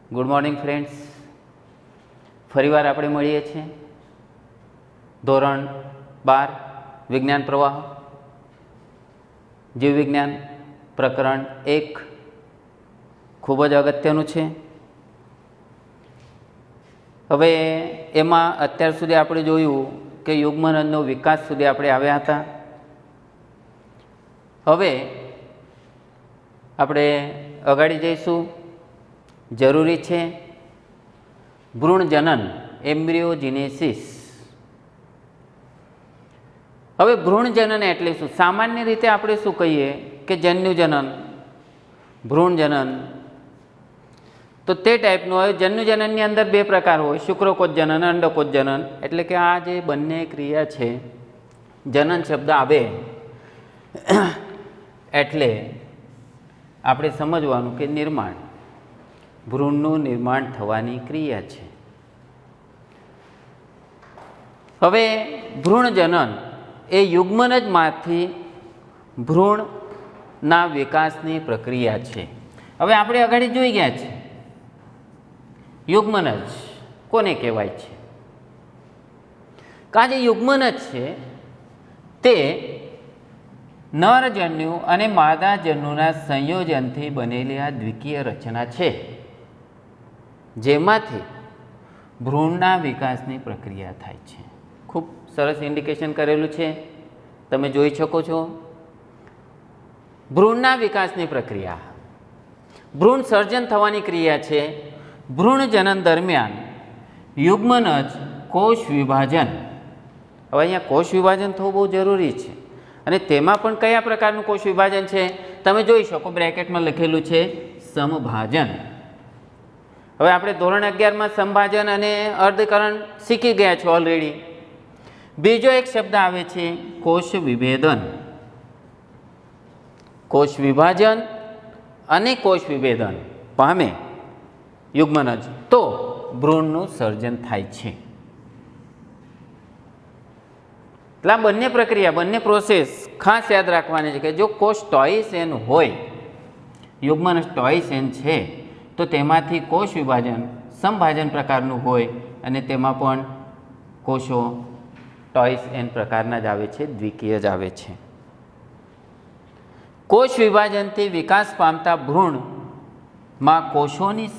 Good morning friends, ફરીવાર આપણે મળીએ છીએ. ધોરણ 12 વિજ્ઞાન પ્રવાહ, જીવ વિજ્ઞાન પ્રકરણ 1 ખૂબ જ અગત્યનું છે. હવે એમાં અત્યાર સુધી આપણે જોયું કે યુગ્મનદનો વિકાસ સુધી આપણે આવ્યા હતા. હવે આપણે અગાડી જઈશું. જરૂરી છે ભ્રૂણજનન, એમ્બ્રિયોજિનેસિસ. હવે ભ્રૂણજનન એટલે શું? સામાન્ય રીતે આપણે શું કહીએ કે જન્યુજનન, ભ્રૂણજનન. તો તે ટાઈપનું હોય. જન્યુજનનની અંદર બે પ્રકાર હોય, શુક્રકોષજનન, અંડકોષજનન. એટલે કે આ જે બંને ક્રિયા છે, જનન શબ્દ આવે એટલે આપણે સમજવાનું કે નિર્માણ, ભ્રૂણનું નિર્માણ થવાની ક્રિયા છે. હવે ભ્રૂણજનન એ યુગ્મનજમાંથી ભ્રૂણના વિકાસની પ્રક્રિયા છે. હવે આપણે આગળ જોઈ ગયા છે યુગ્મનજ કોને કહેવાય છે. કે આ જે યુગ્મનજ છે તે નરજન્યુ અને માદાજન્યુના સંયોજનથી બનેલી આ દ્વિકીય રચના છે, જેમાંથી ભ્રૂણના વિકાસની પ્રક્રિયા થાય છે. ખૂબ સરસ ઇન્ડિકેશન કરેલું છે, તમે જોઈ શકો છો. ભ્રૂણના વિકાસની પ્રક્રિયા, ભ્રૂણ સર્જન થવાની ક્રિયા છે. ભ્રૂણજનન દરમિયાન યુગ્મનજ કોષ વિભાજન. હવે અહીંયા કોષ વિભાજન થવું બહુ જરૂરી છે, અને તેમાં પણ કયા પ્રકારનું કોષ વિભાજન છે તમે જોઈ શકો. બ્રેકેટમાં લખેલું છે સમભાજન. હવે આપણે ધોરણ 11માં સમભાજન અને અર્ધકરણ શીખી ગયા છો ઓલરેડી. બીજો એક શબ્દ આવે છે કોષ વિભેદન. કોષ વિભાજન અને કોષ વિભેદન પામે યુગ્મનજ તો ભ્રૂણનું સર્જન થાય છે. એટલે આ બંને પ્રક્રિયા, બંને પ્રોસેસ ખાસ યાદ રાખવાની છે કે જો કોષ ટોયસેન હોય, યુગ્મનજ ટોયસેન છે, તો તેમાંથી કોષ વિભાજન સમભાજન પ્રકારનું હોય, અને તેમાં પણ કોષો ટોયસેન પ્રકારના જ આવે છે, દ્વિકીય જ આવે છે. કોષ વિભાજનથી વિકાસ પામતા ભ્રૂણમાં કોષોની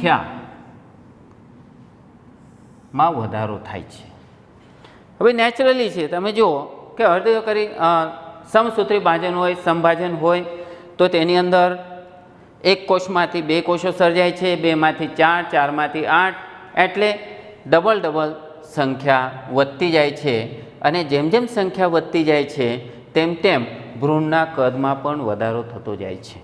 સંખ્યામાં વધારો થાય છે. હવે નેચરલી છે, તમે જુઓ કે અર્ધકરી સમસૂત્રી ભાજન હોય, સમભાજન હોય, તો તેની અંદર એક કોષમાંથી બે કોષો સર્જાય છે, બેમાંથી ચાર, ચારમાંથી 8, એટલે ડબલ સંખ્યા વધતી જાય છે. અને જેમ જેમ સંખ્યા વધતી જાય છે તેમ તેમ ભ્રૂણના કદમાં પણ વધારો થતો જાય છે.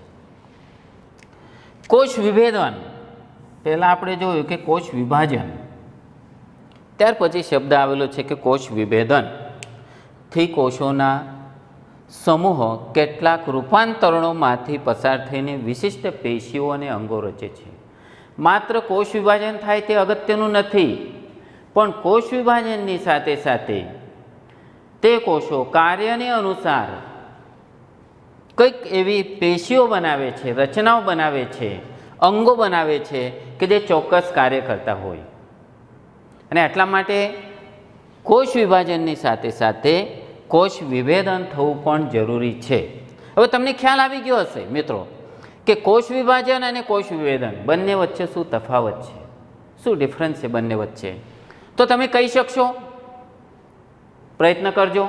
કોષ વિભેદન પહેલાં આપણે જોયું કે કોષ વિભાજન, ત્યાર પછી શબ્દ આવેલો છે કે કોષ વિભેદન. થી કોષોના સમૂહ કેટલાક રૂપાંતરણોમાંથી પસાર થઈને વિશિષ્ટ પેશીઓ અને અંગો રચે છે. માત્ર કોષ વિભાજન થાય તે અગત્યનું નથી, પણ કોષ વિભાજનની સાથે સાથે તે કોષો કાર્યને અનુસાર કંઈક એવી પેશીઓ બનાવે છે, રચનાઓ બનાવે છે, અંગો બનાવે છે કે જે ચોક્કસ કાર્ય કરતા હોય. અને એટલા માટે કોષ વિભાજનની સાથે સાથે કોષ વિભેદન થવું પણ જરૂરી છે. હવે તમને ખ્યાલ આવી ગયો હશે મિત્રો કે કોષ વિભાજન અને કોષ વિભેદન બંને વચ્ચે શું તફાવત છે, શું ડિફરન્સ છે બંને વચ્ચે. તો તમે કહી શકશો? પ્રયત્ન કરજો,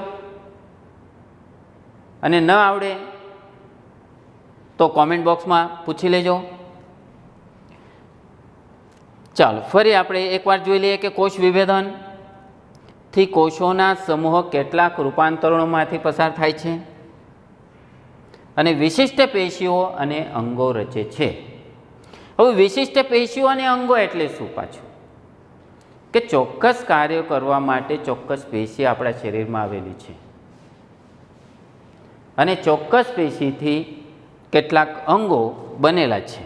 અને ન આવડે તો કોમેન્ટ બોક્સમાં પૂછી લેજો. ચાલો ફરી આપણે એકવાર જોઈ લઈએ કે કોષ વિભેદન થી કોષોના સમૂહ કેટલાક રૂપાંતરણોમાંથી પસાર થાય છે અને વિશિષ્ટ પેશીઓ અને અંગો રચે છે. હવે વિશિષ્ટ પેશીઓ અને અંગો એટલે શું? પાછું કે ચોક્કસ કાર્ય કરવા માટે ચોક્કસ પેશી આપણા શરીરમાં આવેલી છે, અને ચોક્કસ પેશીથી કેટલાક અંગો બનેલા છે.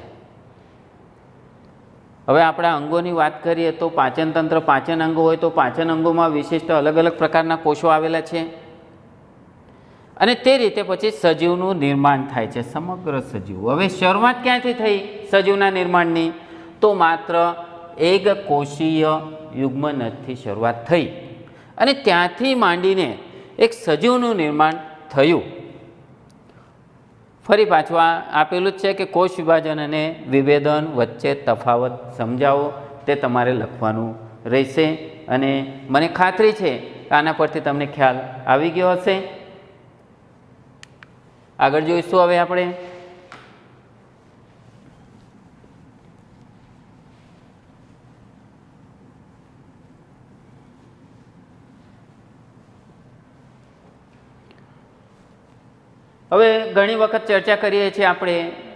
હવે આપણા અંગોની વાત કરીએ તો પાચન તંત્ર, પાચન અંગો હોય તો પાચન અંગોમાં વિશિષ્ટ અલગ અલગ પ્રકારના કોષો આવેલા છે, અને તે રીતે પછી સજીવનું નિર્માણ થાય છે, સમગ્ર સજીવ. હવે શરૂઆત ક્યાંથી થઈ સજીવના નિર્માણની? તો માત્ર એક કોષીય યુગ્મનજથી શરૂઆત થઈ અને ત્યાંથી માંડીને એક સજીવનું નિર્માણ થયું. ફરી પાછું આ આપેલું જ છે કે કોષ વિભાજન અને વિભેદન વચ્ચે તફાવત સમજાવો, તે તમારે લખવાનું રહેશે. અને મને ખાતરી છે કે આના પરથી તમને ખ્યાલ આવી ગયો હશે. આગળ જોઈશું હવે આપણે. હવે ઘણી વખત ચર્ચા કરીએ છીએ આપણે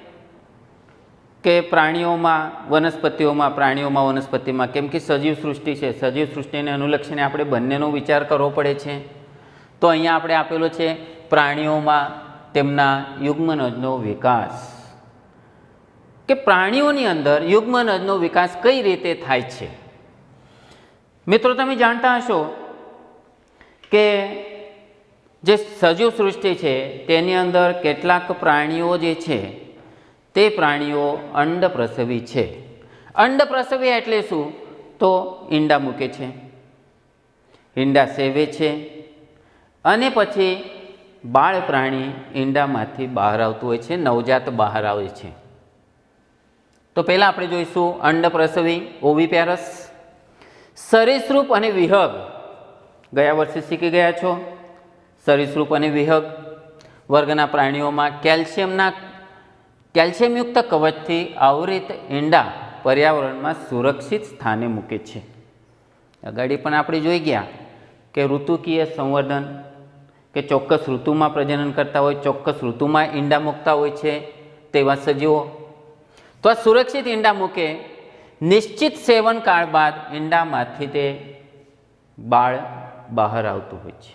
કે પ્રાણીઓમાં વનસ્પતિમાં, કેમ કે સજીવ સૃષ્ટિ છે, સજીવ સૃષ્ટિને અનુલક્ષીને આપણે બંનેનો વિચાર કરવો પડે છે. તો અહીંયા આપણે આપેલો છે પ્રાણીઓમાં તેમના યુગ્મનજનો વિકાસ, કે પ્રાણીઓની અંદર યુગ્મનજનો વિકાસ કઈ રીતે થાય છે. મિત્રો, તમે જાણતા હશો કે જે સજીવ સૃષ્ટિ છે તેની અંદર કેટલાક પ્રાણીઓ જે છે તે પ્રાણીઓ અંડપ્રસવી છે. અંડપ્રસવી એટલે શું? તો ઈંડા મૂકે છે, ઈંડા સેવે છે અને પછી બાળ પ્રાણી ઈંડામાંથી બહાર આવતું હોય છે, નવજાત બહાર આવે છે. તો પહેલાં આપણે જોઈશું અંડપ્રસવી ઓવિપેરસ. સરીસૃપ અને વિહગ ગયા વર્ષે શીખી ગયા છો. સરીસૃપ અને વિહગ વર્ગના પ્રાણીઓમાં કેલ્શિયમયુક્ત કવચથી આવૃત ઈંડા પર્યાવરણમાં સુરક્ષિત સ્થાને મૂકે છે. આગળ પણ આપણે જોઈ ગયા કે ઋતુકીય સંવર્ધન, કે ચોક્કસ ઋતુમાં પ્રજનન કરતા હોય, ચોક્કસ ઋતુમાં ઈંડા મૂકતા હોય છે તેવા સજીવો. તો આ સુરક્ષિત ઈંડા મૂકે, નિશ્ચિત સેવનકાળ બાદ ઈંડામાંથી તે બાળ બહાર આવતું હોય છે.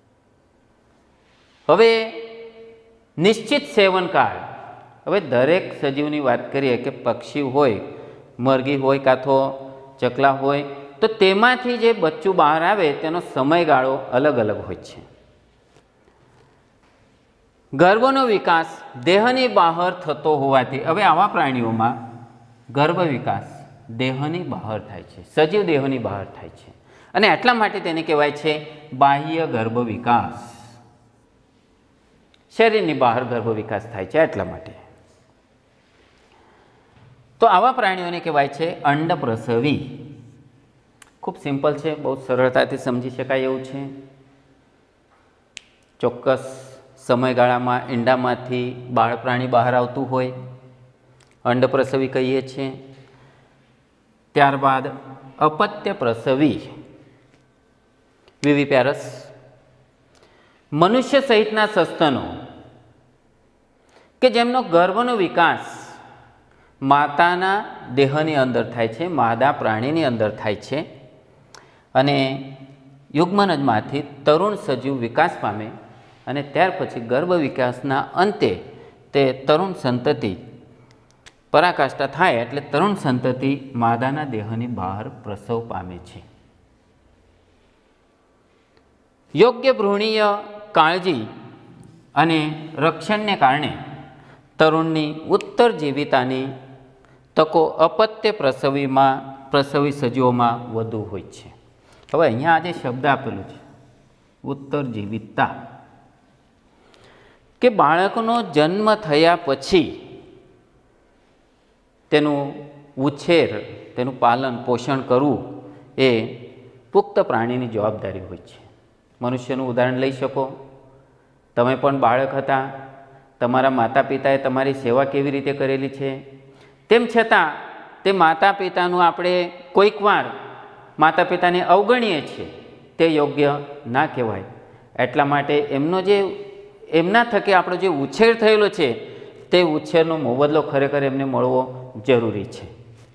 હવે નિશ્ચિત સેવનકાળ, હવે દરેક સજીવની વાત કરીએ કે પક્ષી હોય, મરઘી હોય કાં તો ચકલા હોય, તો તેમાંથી જે બચ્ચું બહાર આવે તેનો સમયગાળો અલગ અલગ હોય છે. ગર્ભનો વિકાસ દેહની બહાર થતો હોવાથી હવે આવા પ્રાણીઓમાં ગર્ભ વિકાસ દેહની બહાર થાય છે, સજીવ દેહની બહાર થાય છે અને એટલા માટે તેને કહેવાય છે બાહ્ય ગર્ભ વિકાસ. શરીરની બહાર ગર્ભ વિકાસ થાય છે એટલા માટે. તો આવા પ્રાણીઓને કહેવાય છે અંડપ્રસવી. ખૂબ સિમ્પલ છે, બહુ સરળતાથી સમજી શકાય એવું છે. ચોક્કસ સમયગાળામાં ઈંડામાંથી બાળ પ્રાણી બહાર આવતું હોય, અંડપ્રસવી કહીએ છીએ. ત્યારબાદ અપત્ય પ્રસવી વિવિપેરસ. મનુષ્ય સહિતના સસ્તનો કે જેમનો ગર્ભનો વિકાસ માતાના દેહની અંદર થાય છે, માદા પ્રાણીની અંદર થાય છે અને યુગ્મનજમાંથી તરુણ સજીવ વિકાસ પામે અને ત્યાર પછી ગર્ભ વિકાસના અંતે તે તરુણ સંતતિ પરાકાષ્ઠા થાય એટલે તરુણ સંતતિ માદાના દેહની બહાર પ્રસવ પામે છે. યોગ્ય ભ્રૂણીય કાળજી અને રક્ષણને કારણે તરુણની ઉત્તરજીવિતાની તકો અપત્ય પ્રસવી સજીવોમાં વધુ હોય છે. હવે અહીંયા આજે શબ્દ આપેલું છે ઉત્તરજીવિતા, કે બાળકનો જન્મ થયા પછી તેનું ઉછેર, તેનું પાલન પોષણ કરવું એ પુખ્ત પ્રાણીની જવાબદારી હોય છે. મનુષ્યનું ઉદાહરણ લઈ શકો. તમે પણ બાળક હતા, તમારા માતા પિતાએ તમારી સેવા કેવી રીતે કરેલી છે, તેમ છતાં તે માતા પિતાનું આપણે કોઈક વાર માતા પિતાને અવગણીએ છીએ, તે યોગ્ય ના કહેવાય. એટલા માટે એમના થકી આપણો જે ઉછેર થયેલો છે તે ઉછેરનો મોબદલો ખરેખર એમને મળવો જરૂરી છે.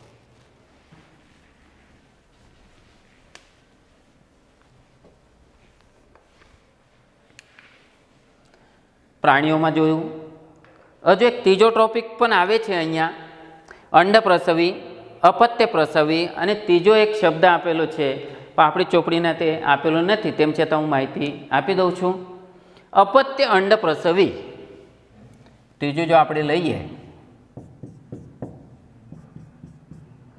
પ્રાણીઓમાં જોયું. હજુ એક ત્રીજો ટોપિક પણ આવે છે અહીંયા, અંડપ્રસવી, અપત્ય પ્રસવી અને ત્રીજો એક શબ્દ આપેલો છે પણ આપણી ચોપડીના તે આપેલો નથી, તેમ છતાં હું માહિતી આપી દઉં છું. અપત્ય અંડપ્રસવી ત્રીજું જો આપણે લઈએ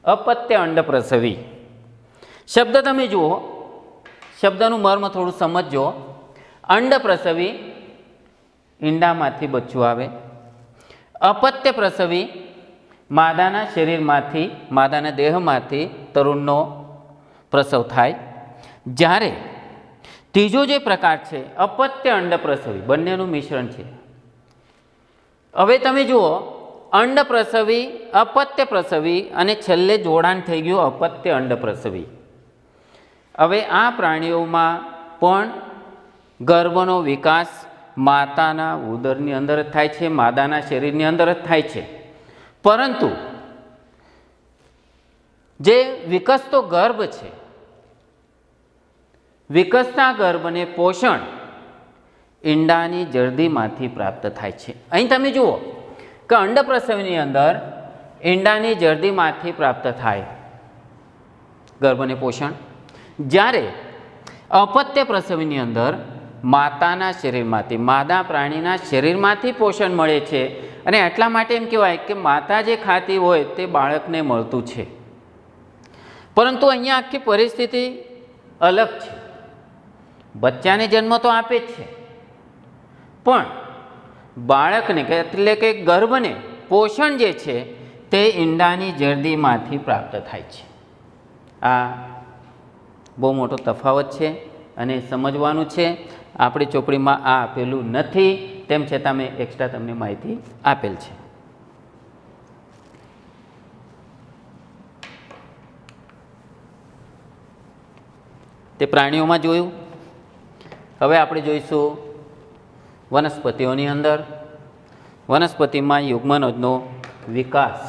अपत्य अंडप्रसवी शब्द तमे जुओ, शब्दनुं मर्म थोड़ुं समजो। अंडप्रसवी ईंडामांथी बच्चुं आवे, अपत्य प्रसवी मादाना शरीरमांथी, मादाना देहमांथी तरुणनो प्रसव थाय। ज्यारे तीजो जे प्रकार छे अपत्य अंडप्रसवी, बंनेनुं मिश्रण छे। हवे तमे जुओ अंडप्रसवी, अपत्य प्रसवी अने छेल्ले जोडाण थई गयुं अपत्य अंडप्रसवी। हवे आ प्राणीओमां पण गर्भनो विकास माताना उदरनी अंदर ज थाय छे, मादाना शरीरनी अंदर ज थाय छे, परंतु जे विकसतो गर्भ छे, विकसता गर्भने पोषण ईंडानी जर्दीमांथी प्राप्त थाय छे। અહીં તમે જુઓ કે અંડપ્રસવીની અંદર ઈંડાની જર્દીમાંથી પ્રાપ્ત થાય ગર્ભને પોષણ, જ્યારે અપત્ય પ્રસવીની અંદર માતાના શરીરમાંથી, માદા પ્રાણીના શરીરમાંથી પોષણ મળે છે। અને એટલા માટે એમ કહેવાય કે માતા જે ખાતી હોય તે બાળકને મળતું છે, પરંતુ અહીંયા આખી પરિસ્થિતિ અલગ છે। બચ્ચાને જન્મ તો આપે જ છે, પણ બાળકને એટલે કે ગર્ભને પોષણ જે છે તે ઈંડાની જર્દીમાંથી પ્રાપ્ત થાય છે। આ બહુ મોટો તફાવત છે અને સમજવાનું છે। આપણી ચોપડીમાં આ આપેલું નથી, તેમ છતાં મેં એક્સ્ટ્રા તમને માહિતી આપેલ છે। તે પ્રાણીઓમાં જોયું। હવે આપણે જોઈશું વનસ્પતિઓની અંદર। વનસ્પતિમાં યુગ્મનજનો વિકાસ,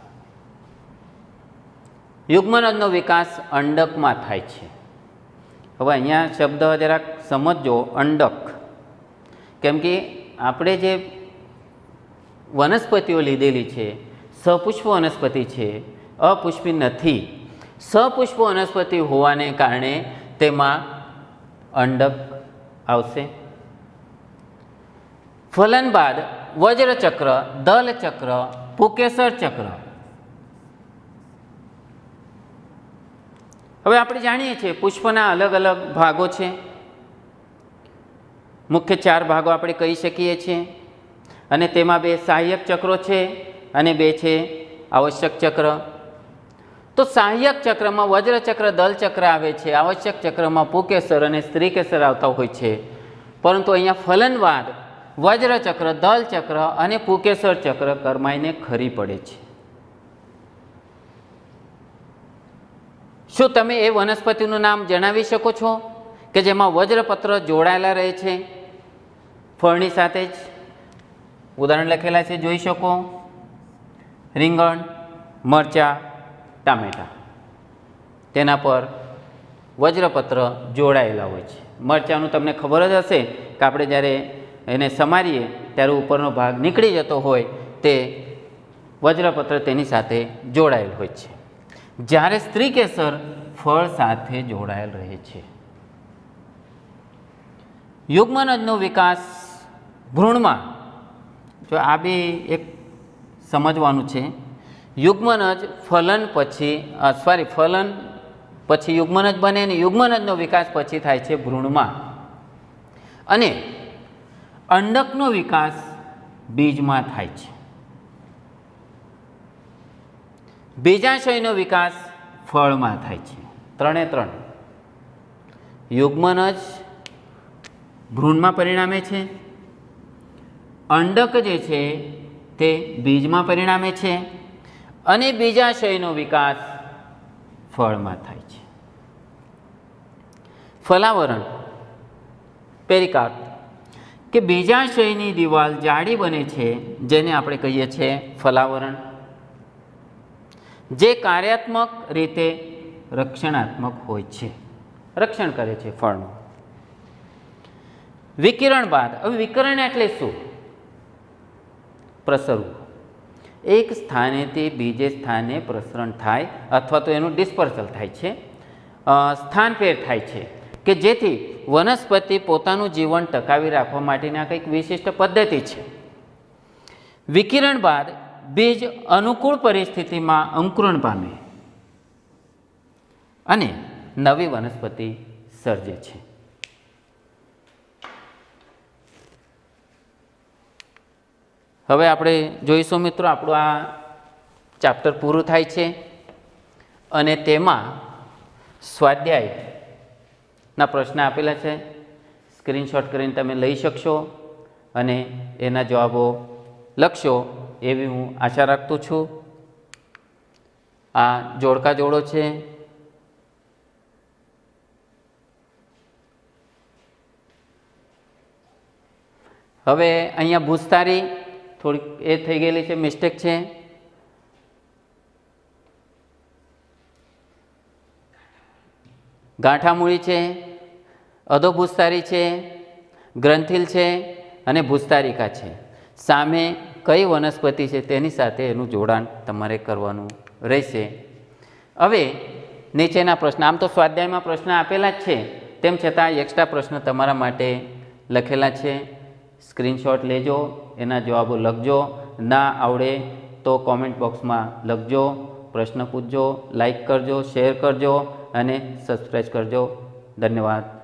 યુગ્મનજનો વિકાસ અંડકમાં થાય છે। હવે અહીંયા શબ્દ જરાક સમજો, અંડક, કેમ કે આપણે જે વનસ્પતિઓ લીધેલી છે સપુષ્પ વનસ્પતિ છે, અપુષ્પી નથી। સપુષ્પ વનસ્પતિ હોવાને કારણે તેમાં અંડક આવશે। ફલન બાદ વજ્રચક્ર, દલચક્ર, પુકેસર ચક્ર। હવે આપણે જાણીએ છીએ પુષ્પના અલગ અલગ ભાગો છે। મુખ્ય 4 ભાગો આપણે કહી શકીએ છીએ, અને તેમાં 2 સહાયક ચક્રો છે અને 2 છે આવશ્યક ચક્ર। તો સહાયક ચક્રમાં વજ્રચક્ર, દલચક્ર આવે છે, આવશ્યક ચક્રમાં પુકેસર અને સ્ત્રીકેસર આવતા હોય છે, પરંતુ અહીંયા ફલન બાદ વજ્રચક્ર, દલચક્ર અને પુકેસર ચક્ર કરમાઈને ખરી પડે છે। શું તમે એ વનસ્પતિનું નામ જણાવી શકો છો કે જેમાં વજ્રપત્ર જોડાયેલા રહે છે ફળની સાથે જ? ઉદાહરણ લખેલા છે, જોઈ શકો। રીંગણ, મરચાં, ટામેટાં, તેના પર વજ્રપત્ર જોડાયેલા હોય છે। મરચાંનું તમને ખબર જ હશે કે આપણે જ્યારે એને સમારીએ ત્યારે ઉપરનો ભાગ નીકળી જતો હોય તે વજ્રપત્ર તેની સાથે જોડાયેલ હોય છે, જ્યારે સ્ત્રીકેસર ફળ સાથે જોડાયેલ રહે છે। યુગ્મનજનો વિકાસ ભ્રૂણમાં, જો આ બે એક સમજવાનું છે। યુગ્મનજ ફલન પછી ફલન પછી યુગ્મનજ બને અને યુગ્મનજનો વિકાસ પછી થાય છે ભ્રૂણમાં, અને અંડકનો વિકાસ બીજમાં થાય છે। બીજાશયનો વિકાસ ફળમાં થાય છે। 3 એ 3 યુગ્મનજ ભ્રૂણમાં પરિણામે છે, અંડક જે છે તે બીજમાં પરિણામે છે, અને બીજાશયનો વિકાસ ફળમાં થાય છે। ફલાવરણ, પેરિકાર્પ, કે બીજાશયની દિવાલ જાડી બને છે, જેને આપણે કહીએ છીએ ફલાવરણ, જે કાર્યાત્મક રીતે રક્ષણાત્મક હોય છે, રક્ષણ કરે છે ફળનું। વિકિરણ બાદ, હવે વિકિરણ એટલે શું? પ્રસરવું, એક સ્થાનેથી બીજે સ્થાને પ્રસરણ થાય અથવા તો એનું ડિસ્પર્સલ થાય છે, સ્થાનફેર થાય છે, કે જેથી વનસ્પતિ પોતાનું જીવન ટકાવી રાખવા માટેની આ કંઈક વિશિષ્ટ પદ્ધતિ છે। વિકિરણ બાદ બીજ અનુકૂળ પરિસ્થિતિમાં અંકુરણ પામે, અને નવી વનસ્પતિ સર્જે છે. હવે આપણે જોઈશું મિત્રો, આપણું આ ચેપ્ટર પૂરું થાય છે અને તેમાં સ્વાધ્યાયના પ્રશ્ન આપેલા છે. સ્ક્રીનશોટ કરીને તમે લઈ શકશો અને એના જવાબો લખશો એવી હું આશા રાખતો છું. આ જોડકા જોડો છે. હવે અહીંયા ભૂસ્તારી થોડીક એ થઈ ગયેલી છે, મિસ્ટેક છે. ગાંઠામૂળી છે, અધોભૂસ્તારી છે, ગ્રંથિલ છે અને ભૂસ્તારિકા છે. સામે કઈ વનસ્પતિ છે તેની સાથે એનું જોડાણ તમારે કરવાનું રહેશે. હવે નીચેના પ્રશ્ન, આમ તો સ્વાધ્યાયમાં પ્રશ્ન આપેલા જ છે, તેમ છતાં એક્સ્ટ્રા પ્રશ્ન તમારા માટે લખેલા છે. સ્ક્રીનશોટ લેજો, એના જવાબો લખજો. ના આવડે તો કોમેન્ટ બોક્સમાં લખજો, પ્રશ્ન પૂછજો, લાઈક કરજો, શેર કરજો અને સબસ્ક્રાઈબ કરજો. ધન્યવાદ.